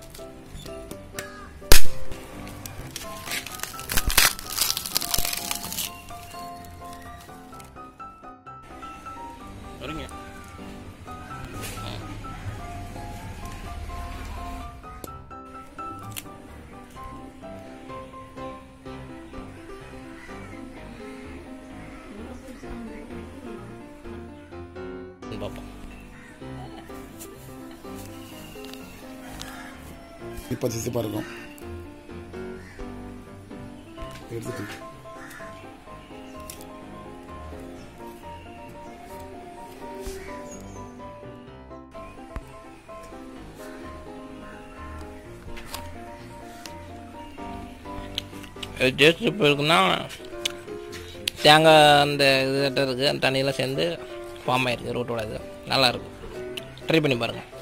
வருங்க. பார்ப்போம். இப்போ சிசிப்பாக இருக்கும். எடுத்துட்டு டேஸ்ட் இப்போ இருக்குன்னா தேங்காய் அந்த இதுகிட்ட இருக்குது, அந்த தண்ணியெலாம் சேர்ந்து ஃபார்ம் ஆகிருக்கு ரூட்டோட. இது நல்லாயிருக்கும், ட்ரை பண்ணி பாருங்கள்.